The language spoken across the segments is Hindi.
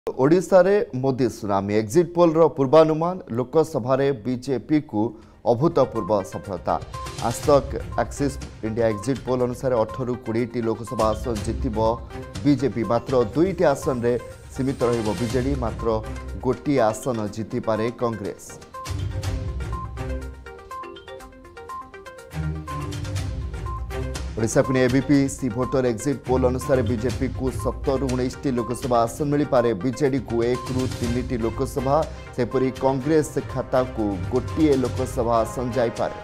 ओडिशा रे मोदी सुनामी एग्जिट पोल रो पूर्वानुमान लोकसभा रे बीजेपी को अभूतपूर्व सफलता। आज तक एक्सिस इंडिया एग्जिट पोल अनुसार 18 ରୁ 20 लोकसभा आसन जितिबो बीजेपी। मात्र 2टी आसन रे सीमित रहिबो बीजेडी। मात्र गोटी आसन जिति पारे कांग्रेस। ओडिशा को ABP C voter exit poll अनुसार बीजेपी को 17 ରୁ 19 लोकसभा आसन मिल पारे। बीजेडी को 1 ରୁ 3 लोकसभा। सेपरी कांग्रेस खाता को गोटे लोकसभा आसन जाई पारे।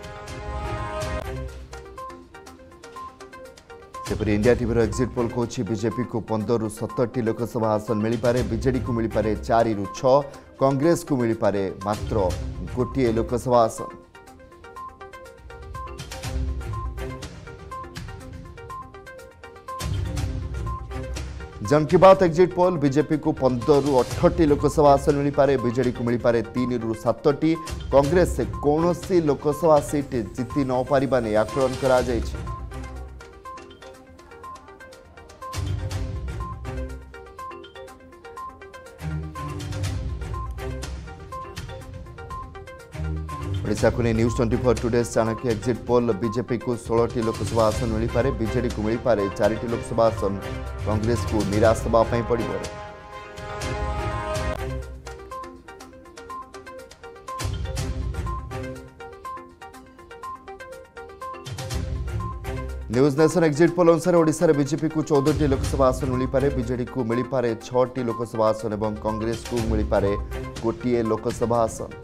सेपरी इंडिया टीवी एग्जिट पोल कहूँ बीजेपी को 15 ରୁ 17 लोकसभा आसन मिल पारे। बीजेडी को मिल पारे 4 ରୁ 6। कांग्रेस को मिल पारे मात्र गोटे लोकसभा आसन। जन की बात एग्जिट पोल बीजेपी को 15 ରୁ 18 लोकसभा आसन मिल पारे। बीजेडी को मिल पारे 3 ରୁ 7ଟି। कांग्रेस से कौन सी लोकसभा सीट जीति न पारिबा ने आकलन करा जायछि। ओडिशा को News 24 Today's Chanakya exit poll BJP को 16टी लोकसभा आसन मिल पारे। बीजेडी को मिल पारे 4टी लोकसभा आसन। कांग्रेस को निराश होगा पड़ो। न्यूज नेशन एग्जिट पोल अनुसार ओडिशा रे बीजेपी को 14टी लोकसभा आसन मिल पारे। बीजेडी को मिल पारे 6टी लोकसभा आसन और कांग्रेस को मिल पारे गोटे लोकसभा आसन।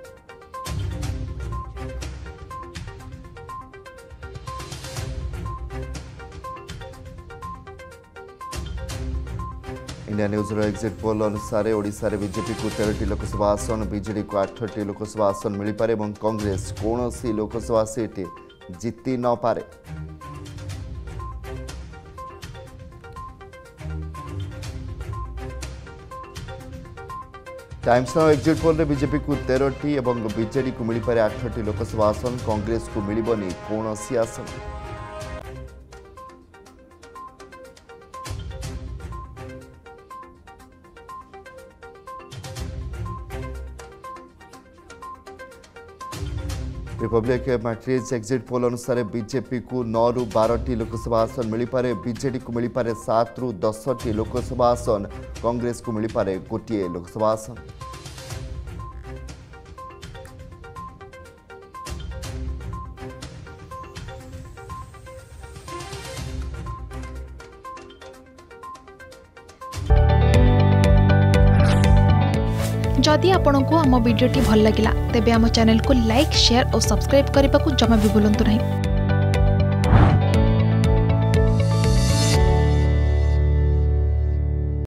इंडिया न्यूज एग्जिट पोल अनुसार ओडिशा रे बीजेपी को 13टी लोकसभा आसन। बीजेडी को 8टी लोकसभा आसन मिल पारे और कांग्रेस कौन सी लोकसभा सीट जीति न पारे। टाइम्स नाउ एग्जिट पोल रे बीजेपी को 13टी और बीजेडी को मिल पारे 8टी लोकसभा आसन। कांग्रेस को मिलबनी कौन सी आसन। रिपब्लिक मैट्रिक्स एग्जिट पोल अनुसार बीजेपी को 9 ରୁ 12ଟି लोकसभा आसन मिल पारे। बीजेडी को मिल पारे 7 ରୁ 10ଟି लोकसभा आसन। कांग्रेस को मिल पारे गोटे लोकसभा आसन। जदि आपंक आम भिडी भल लगा तेब आम चैनल को लाइक शेयर और सब्सक्राइब करने को जमा भी भूलु नहीं।